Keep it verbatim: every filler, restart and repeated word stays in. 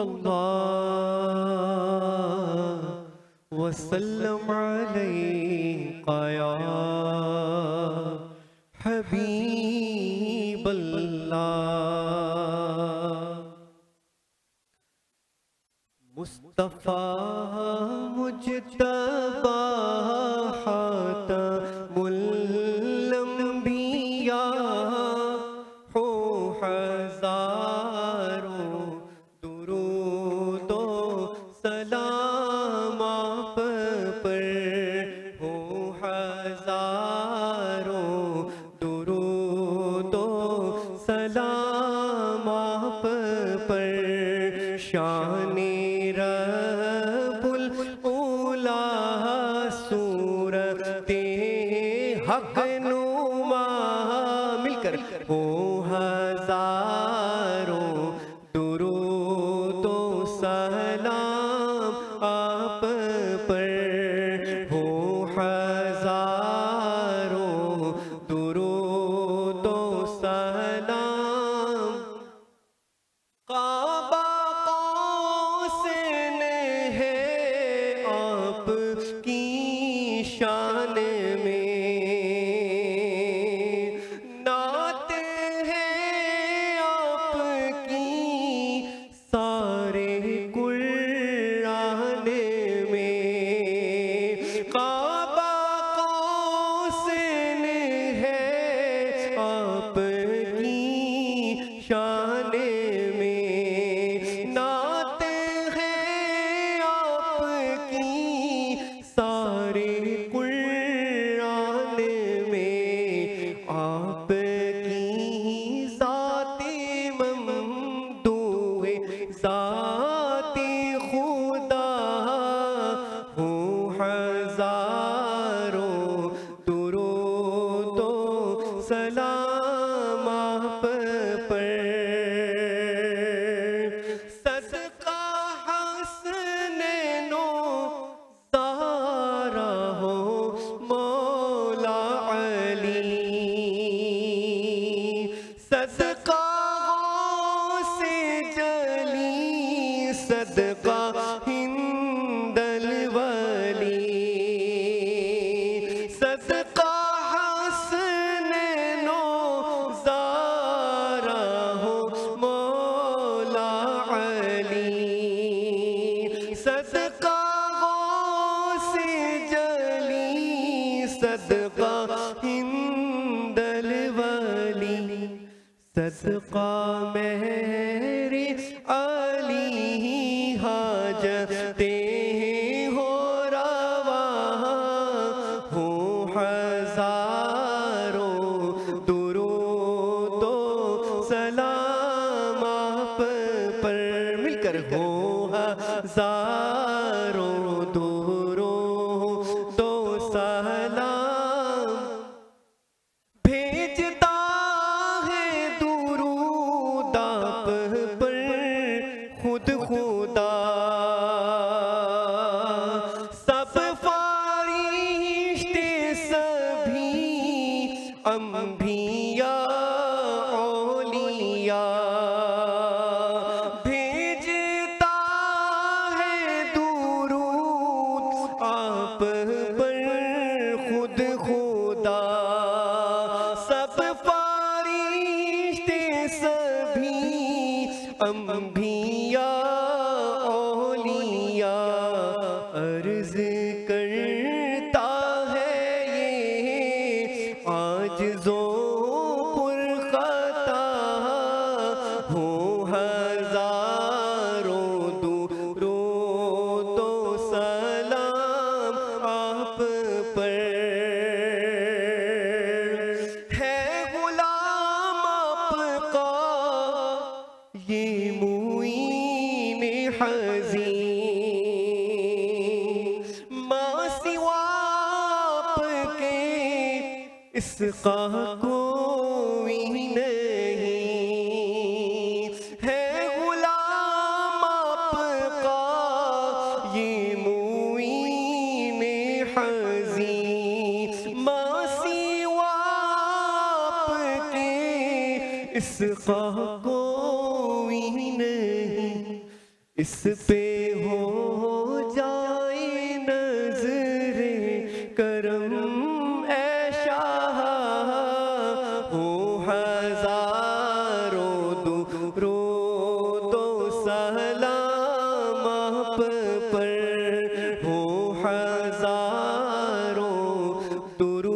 اللہ وسلم علیک یا حبیب اللہ مصطفیٰ مجتبی خاتم الانبیاء ہو ہزاروں درود و سلام آپ پر ہو ہزاروں درود و سلام آپ پر شان رب الاولیٰ صورت حق نما مل کر ہو ہزاروں درود و سلام آپ پر ہو ہزاروں درود و سلام کعبہ قوسین ہے آپ کی شان میں نعت ہے آپ کی سارے قرآن میں کعبہ قوسین ہے آپ کی شان میں نعت ہے آپ کی سارے قرآن میں آپ کی ذات ممدوح ذات خدا ہو ہزاروں درود و سلام آپ پر صدقہ حسنین و زہرا ہو مولا علی صدقہ غوث جلی صدقہ ہند الولی صدقہ حسنین و زہرا ہو مولا علی صدقہ غوث جلی صدقہ ہند الولی صدقہ میری علی حاجتیں ہو روا ہو ہزاروں درود و سلام آپ پر مل کر ہو ہزاروں درود و سلام بھیجتا ہے درود آپ پر خود خدا سب فرشتے سبھی انبیاء اولیاء بھیجتا ہے درود آپ پر خود خدا سب فرشتے سبھی انبیاء اولیاء عرض کرتا ہے یہ عاجز و پرخطا ہو ہزاروں درود و سلام آپ پر ہے غلام آپ کا یہ معین حزین ماں سوا آپ کے اس کا کوئی نہیں ہے غلام آپ کا یہ معین حزین ماں سوا آپ کے اس کا کوئی نہیں اس پہ ہو جائے نظر کرم اے شاہ، ہو ہزاروں درود و سلام آپ پر، ہو ہزاروں درود